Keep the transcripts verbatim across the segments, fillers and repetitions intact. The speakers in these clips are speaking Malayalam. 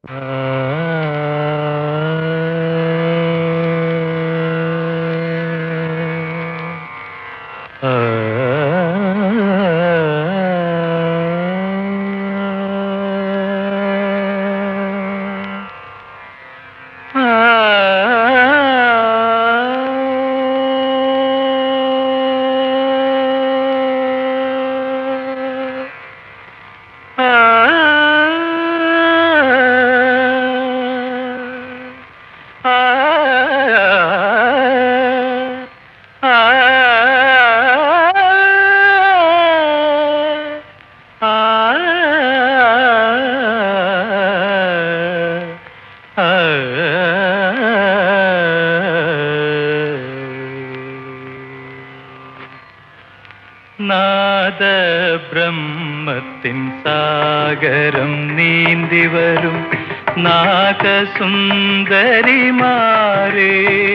നാദ ബ്രഹ്മത്തിൻ സാഗരം നീന്തി വരും നാഗസുന്ദരിമാരേ,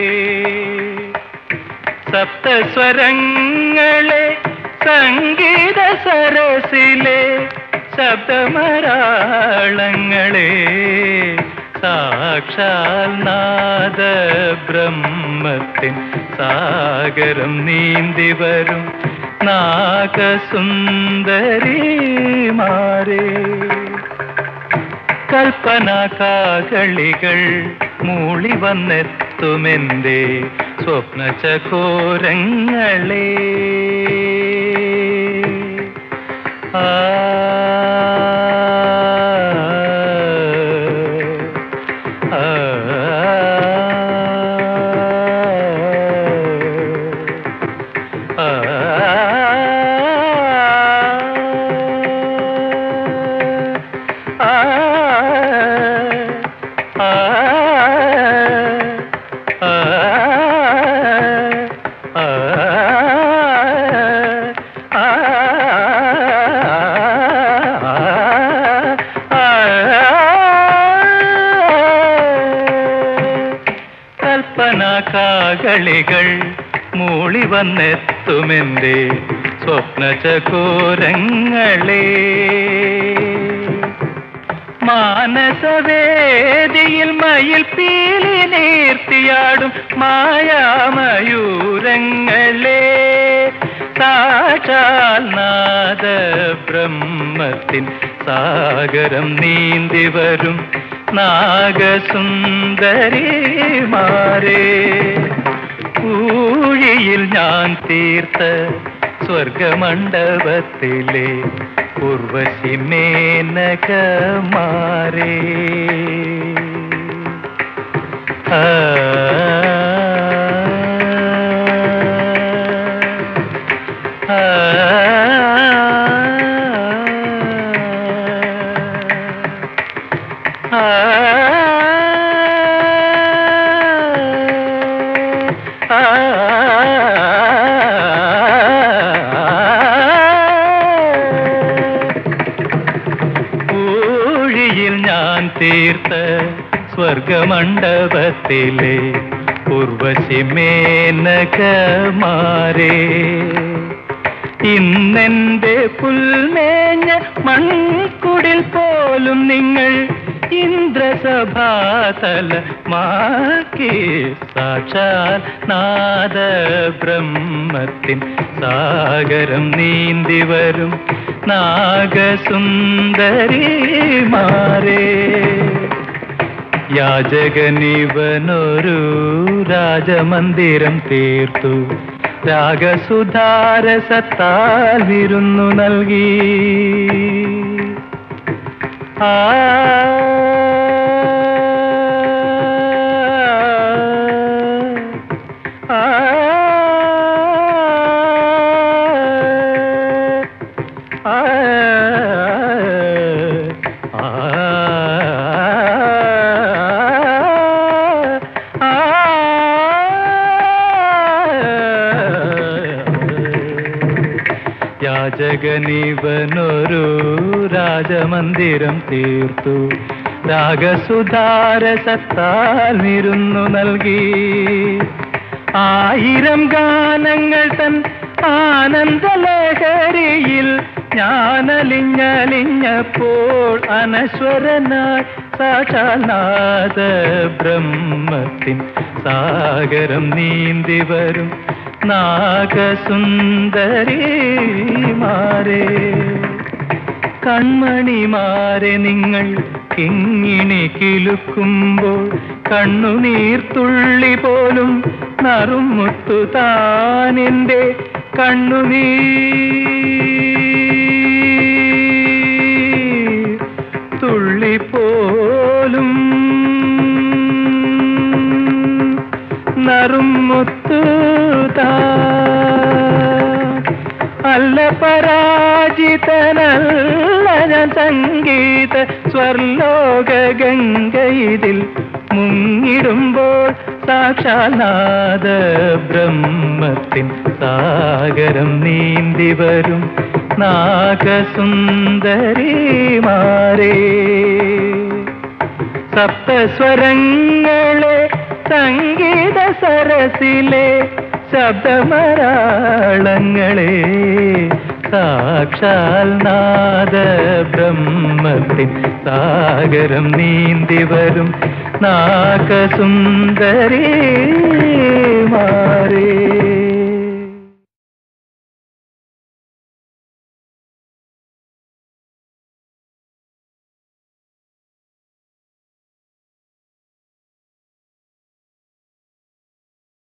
സപ്തസ്വരങ്ങളെ സംഗീത സരസിലെ ശബ്ദമരാളങ്ങളെ, സാക്ഷാൽ നാദ ബ്രഹ്മത്തിൻ സാഗരം നീന്തി വരും നാഗസുന്ദരിമാരേ. കൽപ്പന കാകളികൾ മൂളി വന്നെത്തുമെന്റെ സ്വപ്നചകോരങ്ങളെ. ആ കാകളികൾ മൂളി വന്നെത്തുമെന്റെ സ്വപ്നചകോരങ്ങളെ. മാനസവേദിയിൽ മയിൽ പീലി നീർത്തിയാടും മായാമയൂരങ്ങളെ, സാക്ഷാൽ നാദ ബ്രഹ്മത്തിൻ സാഗരം നീന്തി വരും നാഗസുന്ദരിമാരേ. ഊഴിയിൽ ഞാൻ തീർത്ത സ്വർഗമണ്ഡപത്തിലെ ഉർവശി മേനകമാരേ. ആ ഊഴിയിൽ ഞാൻ തീർത്ത സ്വർഗമണ്ഡപത്തിലെ ഉർവശി മേനകമാരേ. ഇന്നെന്റെ പുൽമേഞ്ഞ മൺകുടിൽ പോലും നിങ്ങൾ ഇന്ദ്രസഭാതലമാക്കി, സാക്ഷാൽ നാദ ബ്രഹ്മത്തിൻ സാഗരം നീന്തി വരും നാഗസുന്ദരിമാരേ. യാചകനിവനൊരു രാജമന്ദിരം തീർത്തു, രാഗസുധാരസത്താൽ വിരുന്നു നൽകി. ആ യാചകനിവനൊരു രാജമന്ദിരം തീർത്തു, രാഗസുധാരസത്താൽ വിരുന്നു നൽകി. ആയിരം ഗാനങ്ങൾ തൻ ആനന്ദലഹരിയിൽ ഞാനലിഞ്ഞലിഞ്ഞപ്പോൾ അനശ്വരനായി സാക്ഷാൽ നാദ ബ്രഹ്മത്തിൻ സാഗരം നീന്തി വരും നാഗസുന്ദരിമാരെ, കൺമണിമാരെ നിങ്ങൾ കിങ്ങിണി കിലുക്കുമ്പോൾ കണ്ണുനീർത്തുള്ളി പോലും നറുമുത്തു താനെൻ്റെ കണ്ണുനീർ തുള്ളി പോലും നറുമുത്തു അല്ല പരാജിതനല്ല ഞാൻ സംഗീത സ്വർലോക ഗംഗയിതിൽ മുങ്ങിടുമ്പോൾ സാക്ഷാൽ നാദ ബ്രഹ്മത്തിൻ സാഗരം നീന്തി വരും നാഗസുന്ദരിമാരെ, സപ്തസ്വരങ്ങളെ സംഗീത സരസിലെ ശബ്ദമരാളങ്ങളെ, സാക്ഷാൽ നാദ ബ്രഹ്മത്തിൻ സാഗരം നീന്തി വരും നാഗസുന്ദരിമാരെ.